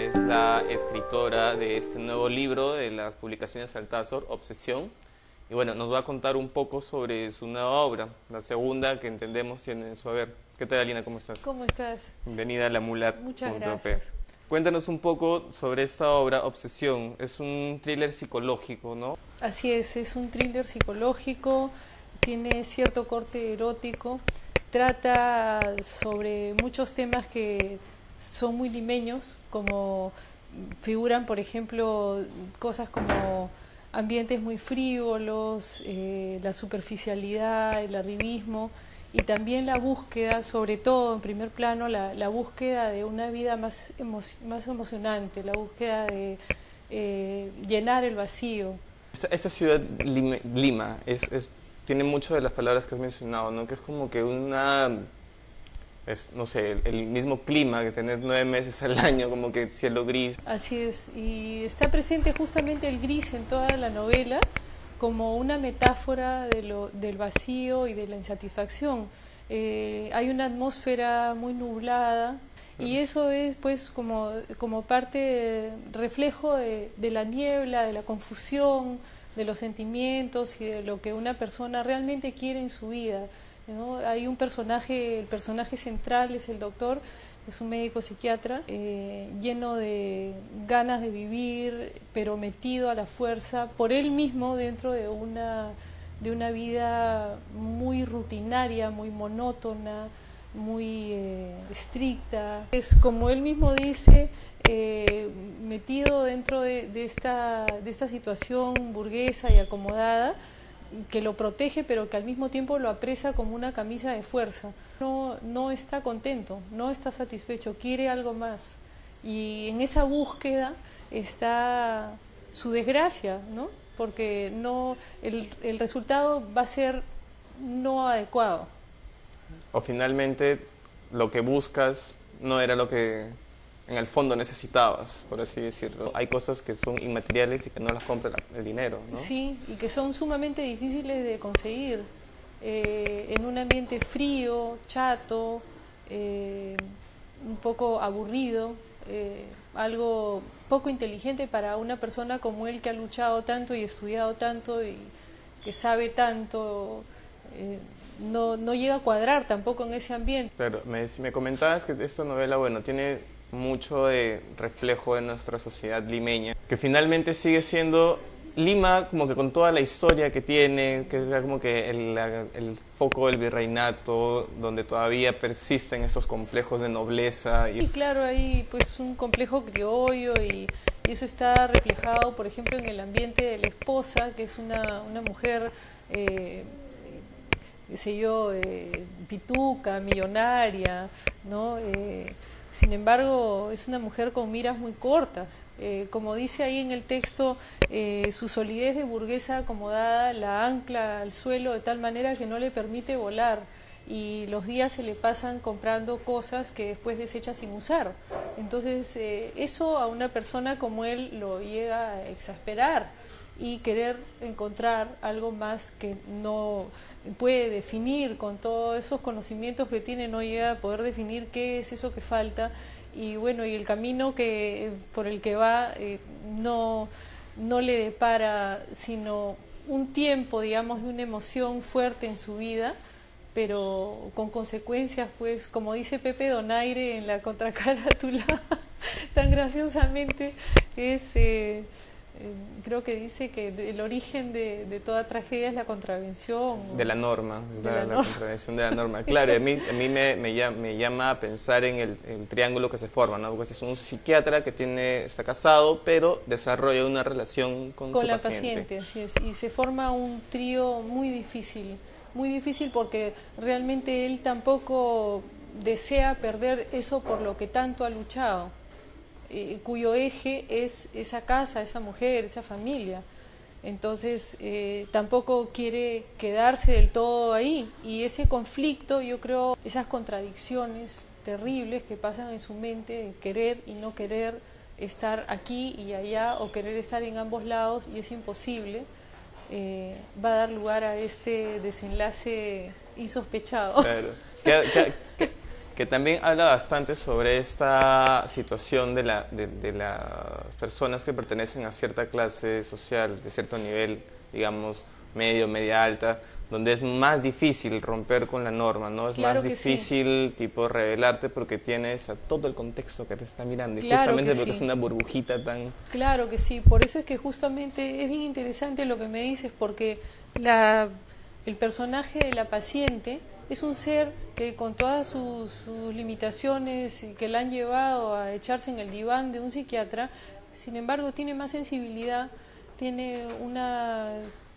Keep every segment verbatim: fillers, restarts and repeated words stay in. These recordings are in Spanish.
es la escritora de este nuevo libro de las publicaciones Altazor, Obsesión. Y bueno, nos va a contar un poco sobre su nueva obra, la segunda que entendemos tiene su haber. ¿Qué tal, Alina? ¿Cómo estás? ¿Cómo estás? Bienvenida a la mulat. Muchas gracias. Cuéntanos un poco sobre esta obra, Obsesión. Es un thriller psicológico, ¿no? Así es, es un thriller psicológico, tiene cierto corte erótico, trata sobre muchos temas que son muy limeños, como figuran, por ejemplo, cosas como ambientes muy frívolos, eh, la superficialidad, el arribismo, y también la búsqueda, sobre todo en primer plano, la, la búsqueda de una vida más, emo más emocionante, la búsqueda de eh, llenar el vacío. Esta, esta ciudad, Lima, Lima es, es, tiene mucho de las palabras que has mencionado, ¿no? Que es como que una, es, no sé, el, el mismo clima, que tener nueve meses al año, como que cielo gris. Así es, y está presente justamente el gris en toda la novela, como una metáfora de lo, del vacío y de la insatisfacción. Eh, hay una atmósfera muy nublada y eso es pues como, como parte, reflejo de, de la niebla, de la confusión, de los sentimientos y de lo que una persona realmente quiere en su vida, ¿no? Hay un personaje, el personaje central es el doctor, es un médico psiquiatra, eh, lleno de ganas de vivir, pero metido a la fuerza por él mismo dentro de una, de una vida muy rutinaria, muy monótona, muy eh, estricta. Es como él mismo dice, eh, metido dentro de, de, esta, de esta situación burguesa y acomodada, que lo protege pero que al mismo tiempo lo apresa como una camisa de fuerza. No, no está contento, no está satisfecho, quiere algo más. Y en esa búsqueda está su desgracia, ¿no? Porque no, el, el resultado va a ser no adecuado. O finalmente lo que buscas no era lo que en el fondo necesitabas, por así decirlo. Hay cosas que son inmateriales y que no las compra el dinero, ¿no? Sí, y que son sumamente difíciles de conseguir. Eh, en un ambiente frío, chato, eh, un poco aburrido, eh, algo poco inteligente para una persona como él que ha luchado tanto y estudiado tanto y que sabe tanto, eh, no, no llega a cuadrar tampoco en ese ambiente. Pero me, me comentabas que esta novela, bueno, tiene mucho de reflejo de nuestra sociedad limeña, que finalmente sigue siendo Lima, como que con toda la historia que tiene, que es como que el, el foco del virreinato, donde todavía persisten esos complejos de nobleza. Y sí, claro, hay pues un complejo criollo y, y eso está reflejado, por ejemplo, en el ambiente de la esposa, que es una, una mujer, eh, qué sé yo, eh, pituca, millonaria, ¿no? Eh, Sin embargo, es una mujer con miras muy cortas. Eh, como dice ahí en el texto, eh, su solidez de burguesa acomodada la ancla al suelo de tal manera que no le permite volar y los días se le pasan comprando cosas que después desecha sin usar. Entonces, eh, eso a una persona como él lo llega a exasperar y querer encontrar algo más que no puede definir con todos esos conocimientos que tiene, no llega a poder definir qué es eso que falta y bueno, y el camino que por el que va eh, no, no le depara sino un tiempo, digamos, de una emoción fuerte en su vida, pero con consecuencias, pues, como dice Pepe Donaire en la contracarátula, tan graciosamente, es... Eh, Eh, creo que dice que el origen de, de toda tragedia es la contravención. De la norma, de la, la, la norma. contravención de la norma. Claro, a mí, a mí me, me, llama, me llama a pensar en el, el triángulo que se forma, ¿no? Porque es un psiquiatra que tiene, está casado, pero desarrolla una relación con, con su la paciente. paciente, así es, y se forma un trío muy difícil, muy difícil porque realmente él tampoco desea perder eso por lo que tanto ha luchado. Eh, cuyo eje es esa casa, esa mujer, esa familia. Entonces, eh, tampoco quiere quedarse del todo ahí. Y ese conflicto, yo creo, esas contradicciones terribles que pasan en su mente, de querer y no querer estar aquí y allá, o querer estar en ambos lados, y es imposible, eh, va a dar lugar a este desenlace insospechado. Claro. ¿Qué, qué, qué, que también habla bastante sobre esta situación de, la, de, de las personas que pertenecen a cierta clase social, de cierto nivel, digamos, medio, media alta, donde es más difícil romper con la norma, ¿no? Es Claro más que difícil, sí, tipo, rebelarte porque tienes a todo el contexto que te está mirando. Y Claro justamente que porque sí. es una burbujita tan... Claro que sí, por eso es que justamente es bien interesante lo que me dices, porque la, el personaje de la paciente es un ser que con todas sus, sus limitaciones y que la han llevado a echarse en el diván de un psiquiatra, sin embargo tiene más sensibilidad, tiene una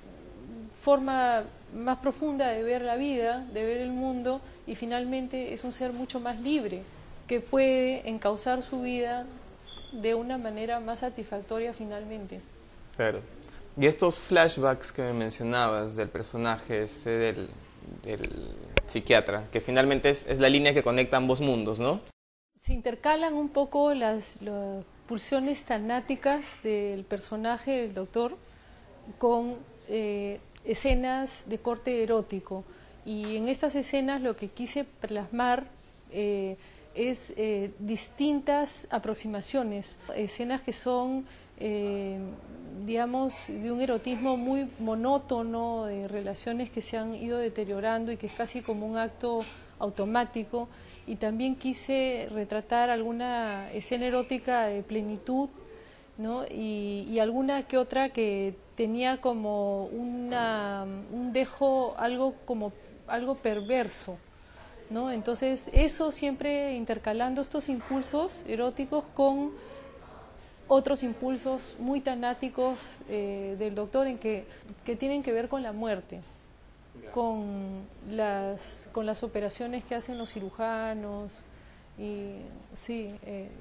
forma más profunda de ver la vida, de ver el mundo, y finalmente es un ser mucho más libre, que puede encauzar su vida de una manera más satisfactoria finalmente. Claro. Y estos flashbacks que me mencionabas del personaje este del, del psiquiatra, que finalmente es, es la línea que conecta ambos mundos, ¿no? Se intercalan un poco las, las pulsiones tanáticas del personaje del doctor con eh, escenas de corte erótico, y en estas escenas lo que quise plasmar eh, es eh, distintas aproximaciones, escenas que son eh, digamos de un erotismo muy monótono, de relaciones que se han ido deteriorando y que es casi como un acto automático, y también quise retratar alguna escena erótica de plenitud, ¿no? y, y alguna que otra que tenía como una, un dejo algo como algo perverso, ¿no? Entonces eso siempre intercalando estos impulsos eróticos con otros impulsos muy tanáticos eh, del doctor en que, que tienen que ver con la muerte, con las, con las operaciones que hacen los cirujanos, y sí, eh,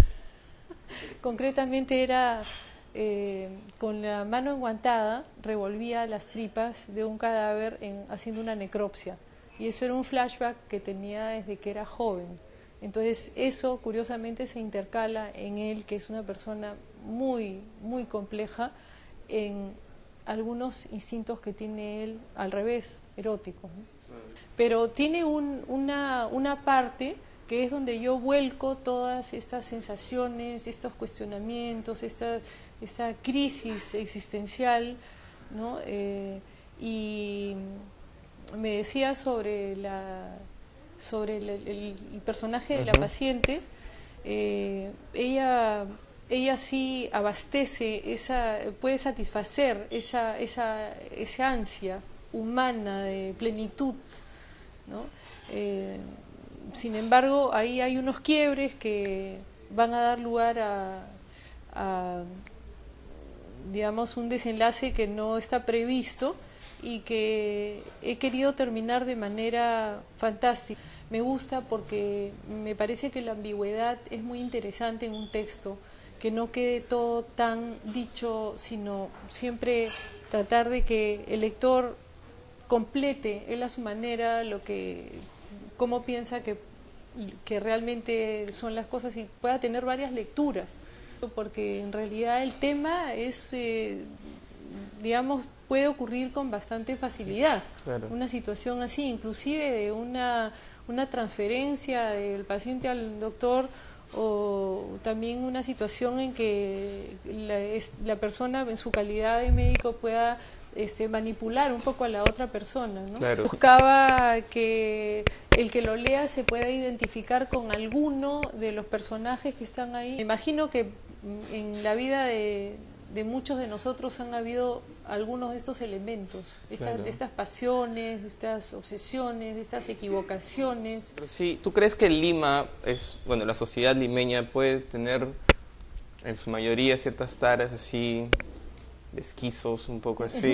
concretamente era eh, con la mano enguantada revolvía las tripas de un cadáver en, haciendo una necropsia, y eso era un flashback que tenía desde que era joven. Entonces eso curiosamente se intercala en él, que es una persona muy, muy compleja, en algunos instintos que tiene él al revés, eróticos, ¿no? Pero tiene un, una, una parte que es donde yo vuelco todas estas sensaciones, estos cuestionamientos, esta, esta crisis existencial, ¿no? Eh, y me decía sobre la sobre el, el, el personaje de la paciente, eh, ella ella sí abastece esa, puede satisfacer esa esa esa ansia humana de plenitud, ¿no? Eh, sin embargo, ahí hay unos quiebres que van a dar lugar a, a digamos un desenlace que no está previsto y que he querido terminar de manera fantástica. Me gusta porque me parece que la ambigüedad es muy interesante en un texto, que no quede todo tan dicho, sino siempre tratar de que el lector complete él a su manera lo que, cómo piensa que, que realmente son las cosas, y pueda tener varias lecturas, porque en realidad el tema es, eh, digamos, puede ocurrir con bastante facilidad. Claro. Una situación así, inclusive de una, una transferencia del paciente al doctor, o también una situación en que la, es, la persona en su calidad de médico pueda este, manipular un poco a la otra persona, ¿no? Claro. Buscaba que el que lo lea se pueda identificar con alguno de los personajes que están ahí. Me imagino que en la vida de, de muchos de nosotros han habido algunos de estos elementos, estas, claro. estas pasiones, estas obsesiones, estas equivocaciones. Pero sí, ¿tú crees que Lima es, bueno, la sociedad limeña puede tener en su mayoría ciertas taras así, de esquizos, un poco así,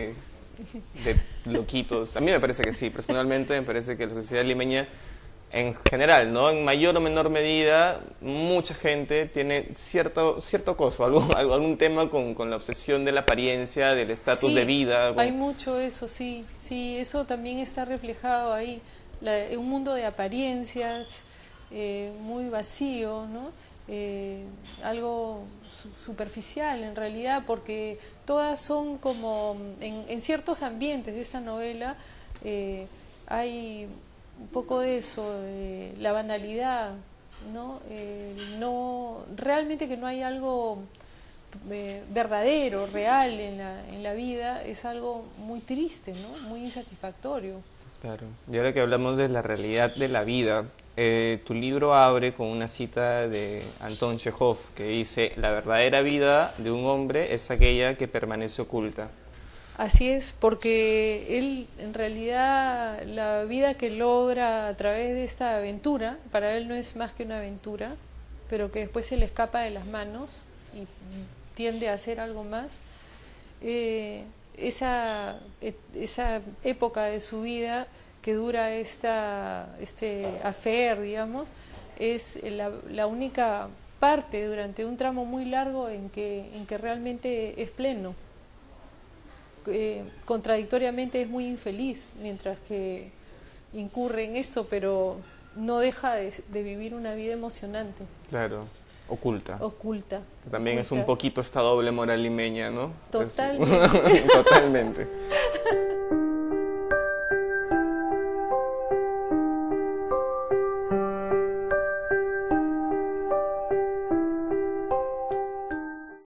de loquitos? A mí me parece que sí, personalmente me parece que la sociedad limeña en general, ¿no? En mayor o menor medida, mucha gente tiene cierto cierto coso, algún, algún tema con, con la obsesión de la apariencia, del estatus sí, de vida. Con... hay mucho eso, sí, sí, eso también está reflejado ahí, la, un mundo de apariencias, eh, muy vacío, ¿no? Eh, algo su, superficial en realidad, porque todas son como, en, en ciertos ambientes de esta novela, eh, hay un poco de eso, eh, la banalidad, ¿no? Eh, no realmente que no hay algo eh, verdadero, real en la, en la vida, es algo muy triste, ¿no? Muy insatisfactorio. Claro. Y ahora que hablamos de la realidad de la vida, eh, tu libro abre con una cita de Anton Chekhov que dice: la verdadera vida de un hombre es aquella que permanece oculta. Así es, porque él, en realidad, la vida que logra a través de esta aventura, para él no es más que una aventura, pero que después se le escapa de las manos y tiende a hacer algo más. Eh, esa, esa época de su vida que dura esta, este affair, digamos, es la, la única parte durante un tramo muy largo en que, en que realmente es pleno. Eh, contradictoriamente es muy infeliz mientras que incurre en esto, pero no deja de, de vivir una vida emocionante. Claro, oculta. Oculta. También oculta. es un poquito esta doble moral limeña, ¿no? Totalmente. Totalmente.